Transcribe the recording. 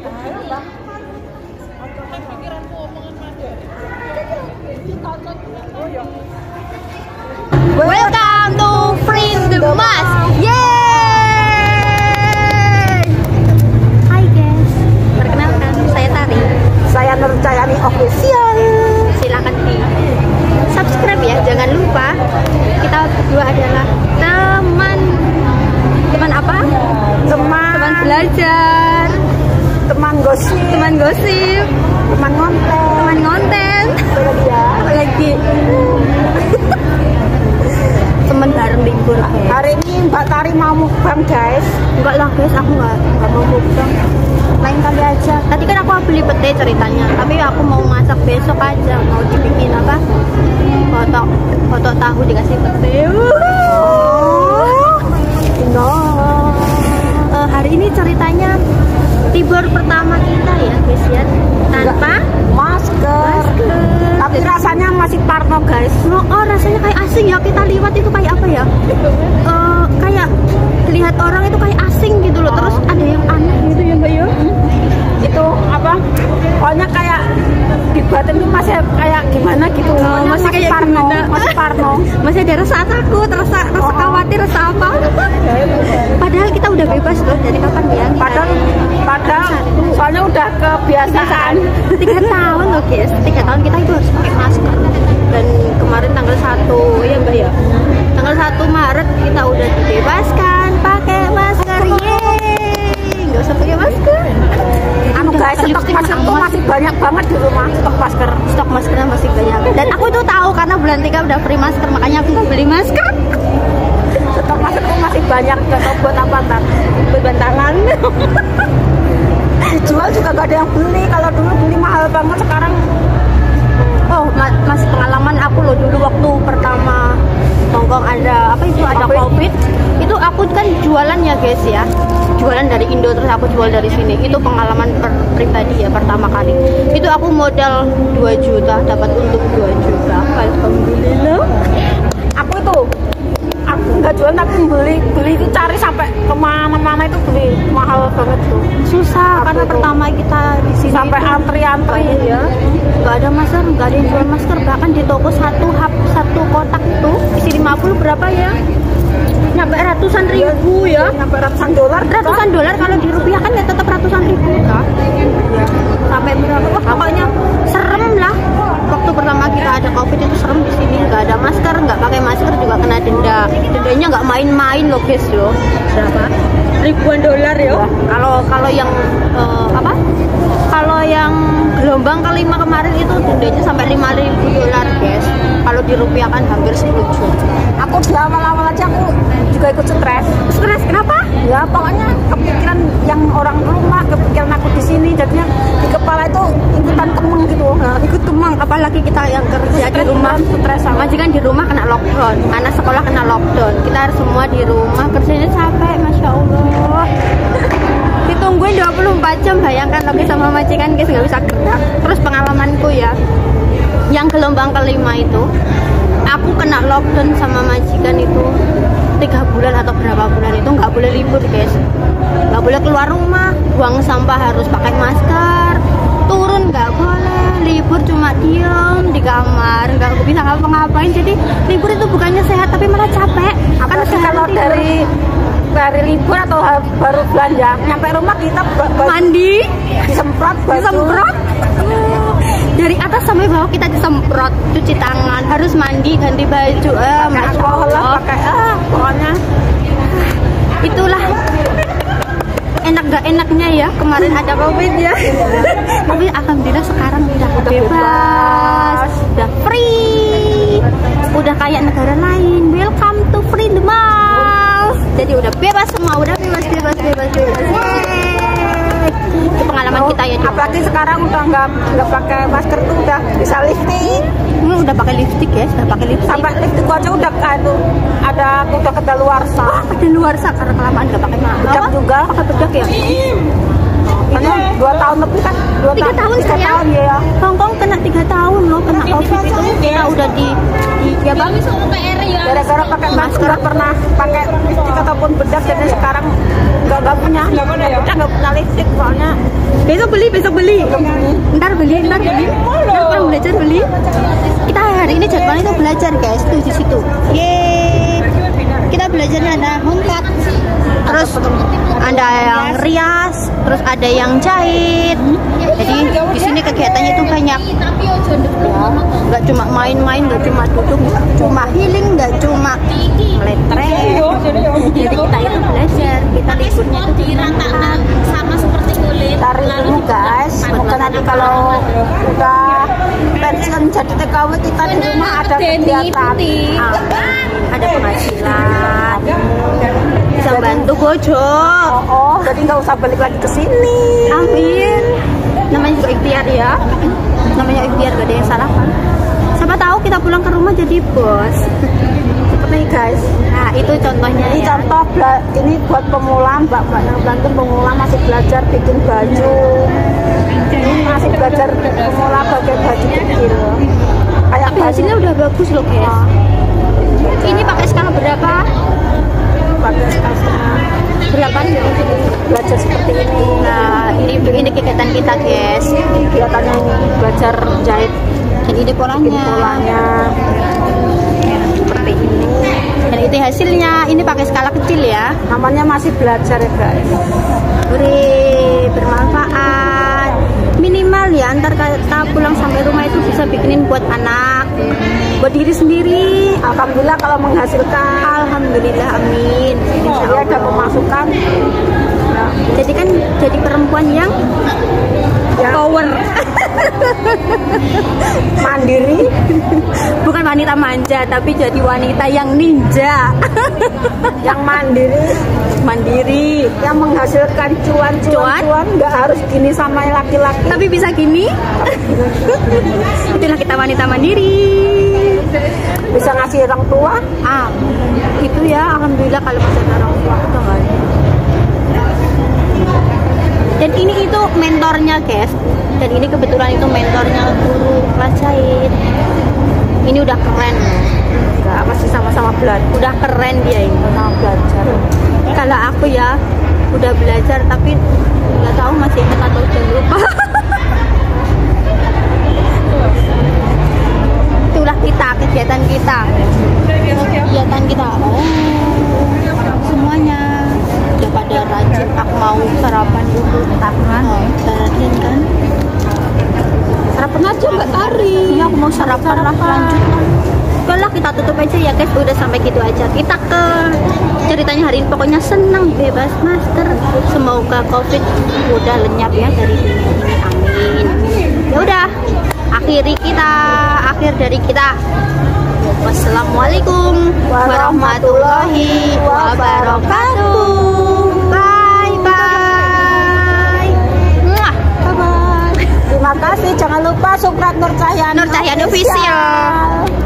Welcome to Freedom Mas. Yeay! Hai guys, perkenalkan saya Tari. Saya Nur Cayani Official. Silakan di subscribe ya, jangan lupa. Kita berdua adalah teman apa? Teman belajar, Teman gosip, teman gosip, teman konten. Apalagi teman bareng libur. Hari ini Mbak Tari mau mukbang guys. Enggak lah guys, aku nggak mau mukbang. Lain kali aja. Tadi kan aku beli pete ceritanya, tapi aku mau masak besok aja. Mau dibikin apa? Foto tahu dikasih pete. No. Hari ini ceritanya libur pertama kita ya guys ya, tanpa masker. Tapi rasanya masih parno guys. Oh, rasanya kayak asing ya, kita liwat itu kayak apa ya? Kayak lihat orang itu kayak asing gitu loh. Terus ada yang aneh gitu ya Mbak ya? Itu apa? Pokoknya kayak di batin tuh masih kayak gimana gitu. Masih kayak parno, gimana? masih parno. Masih ada rasa takut, rasa khawatir, rasa apa? Padahal kita udah bebas loh dari kapan ya? Padahal soalnya udah kebiasaan. 3 tahun loh guys, 3 tahun kita itu harus pakai masker. Dan kemarin tanggal 1 ya Mbak ya, tanggal 1 Maret kita udah dibebaskan pakai masker. Yeay, nggak usah pakai masker. Guys, stok masker tuh masih banyak banget di rumah. Stok maskernya masih banyak. Dan aku tuh tahu karena bulan 3 udah free masker, makanya aku beli masker. Stok masker tuh masih banyak. Gak tau buat apa ntar. Buat bantangan. Dijual juga gak ada yang beli. Kalau dulu beli mahal banget, sekarang masih pengalaman aku loh dulu waktu pertama Hongkong ada COVID. Itu aku kan jualan ya guys ya, jualan dari Indo terus aku jual dari sini. Itu pengalaman pribadi ya, pertama kali itu aku modal 2 juta dapat untung 2 juta. Alhamdulillah. Aku nggak jual tapi beli itu cari sampai kemana-mana, itu beli mahal banget tuh. Susah karena pertama kita di sini sampai antri-antri ya, nggak ada masker, nggak ada yang jual masker. Bahkan di toko satu kotak itu isi 50 berapa ya, nyampe ratusan ribu ya, nyampe ratusan dolar kalau dirupiahkan ya tetap ratusan ribu kan ya. Sampai berapa? Pokoknya serem lah. Waktu pertama kita ada COVID itu serem di sini, nggak ada masker, nggak pakai masker juga kena denda. Dendanya nggak main-main loh guys yo. Berapa? Ribuan dolar yo. Kalau yang Kalau yang gelombang kelima kemarin itu dendanya sampai 5.000 dolar guys. Kalau dirupiahkan hampir 10 juta. Aku di awal-awal aja aku juga ikut stres. Stres kenapa? Ya pokoknya kepikiran yang orang rumah, kepikiran aku di sini, jadinya di kepala itu ikutan kemeng gitu. Ikut kemeng, apalagi kita yang kerja di rumah, stres sama. majikan di rumah kena lockdown, anak sekolah kena lockdown, kita harus semua di rumah, kerjanya capek, masya Allah. Ditungguin 24 jam, bayangkan lagi sama majikan guys, nggak bisa gerak. Terus pengalamanku ya, yang gelombang kelima itu, aku kena lockdown sama majikan itu 3 bulan atau berapa bulan itu nggak boleh libur guys, nggak boleh keluar rumah, buang sampah harus pakai masker, turun nggak boleh, libur cuma diem di kamar, nggak bisa ngapa-ngapain. Jadi libur itu bukannya sehat tapi malah capek. Karena kalau dari libur atau baru belanja nyampe rumah kita mandi, disemprot dari atas sampai bawah kita disemprot, cuci tangan, harus mandi, ganti baju, masya Allah, pokoknya itulah enak gak enaknya ya kemarin ada COVID ya. Tapi alhamdulillah sekarang udah bebas, udah free, udah kayak negara lain. Welcome to Freedom House. Jadi udah bebas semua, udah bebas. Itu pengalaman kita ya. Apalagi sekarang udah nggak pakai masker tuh udah bisa lipstick. Udah pakai lipstick ya, Sampai lipstick aja udah udah kedaluarsa. Kedaluarsa karena kelamaan nggak pakai bedak juga. Pakai bedak ya. Karena 2 tahun lebih kan. 3 tahun saya. Ya. Hongkong kena 3 tahun loh kena COVID itu. Kita udah Ya bang, gara-gara pakai masker nggak pernah pakai lipstick ataupun bedak, jadi sekarang nggak punya lipstick soalnya. besok beli. Ntar beli. Ntar pulang belajar beli. Kita hari ini jadwalnya itu belajar guys, tuh di situ. Yeay. Kita belajarnya ada hongkat, terus ada yang rias, terus ada yang jahit. Jadi di sini kegiatannya itu banyak. Ya, nggak cuma main-main, nggak cuma duduk, nggak cuma healing, nggak cuma meletrek. Jadi kita itu belajar, kita liburnya itu diratakan sama seperti kulit. Cari ilmu guys, semoga nanti kalau udah pensiun jadi TKW kita di rumah ada kegiatan. Ada penghasilan, bisa bantu bojo. Oh, jadi nggak usah balik lagi ke sini. Amin. Namanya juga ikhtiar ya. Namanya ikhtiar, gak ada yang salah kan. Siapa tahu kita pulang ke rumah jadi bos. Seperti guys. Nah itu contohnya. Ini ya. contoh ini buat pemula, mbak-mbak yang bantu pemula masih belajar bikin baju. Ini masih belajar pemula bagian baju kecil. Kayak Tapi hasilnya udah bagus loh guys. Ini pakai skala berapa? Pakai skala Berapa nih? belajar seperti ini. Nah ini kegiatan kita guys. Kegiatannya ini belajar jahit. Dan ini polanya. Seperti ini. Dan itu hasilnya. Ini pakai skala kecil ya. Namanya masih belajar ya guys. Beri bermanfaat. Minimal ya antar kita pulang sampai rumah itu bisa bikinin buat anak, buat diri sendiri. Alhamdulillah kalau menghasilkan. Alhamdulillah, amin. Insya Dia ada Allah. pemasukan. Jadi kan jadi perempuan yang power, Mandiri. bukan wanita manja tapi jadi wanita yang ninja. Yang mandiri, yang menghasilkan cuan nggak harus gini sama laki-laki. Tapi bisa gini. Itulah kita wanita mandiri. Bisa ngasih orang tua. Itu ya alhamdulillah kalau masih ada orang tua itu nggak ada. Dan ini itu mentornya guys. Dan ini kebetulan itu mentornya guru kelas jahit. Ini udah keren. Enggak, masih sama-sama belajar. Udah keren dia ini. Sama belajar. Kalau aku ya udah belajar tapi nggak tahu masih ingat atau udah lupa. Itulah kita, kegiatan kita. Oh, semuanya udah pada rajin. Aku mau sarapan dulu. Sarapan kan? Sarapan aja nggak tari. Iya, aku mau sarapan lah, lanjut. Oke lah, kita tutup aja ya guys. Udah sampai gitu aja. Kita ke ceritanya hari ini. Pokoknya senang bebas masker. Semoga COVID udah lenyap ya dari dunia ini. Amin. Ya udah, akhir dari kita. Wassalamualaikum warahmatullahi wabarakatuh. Bye bye. Bye bye. Terima kasih. Jangan lupa subscribe Nur Cahyani Official.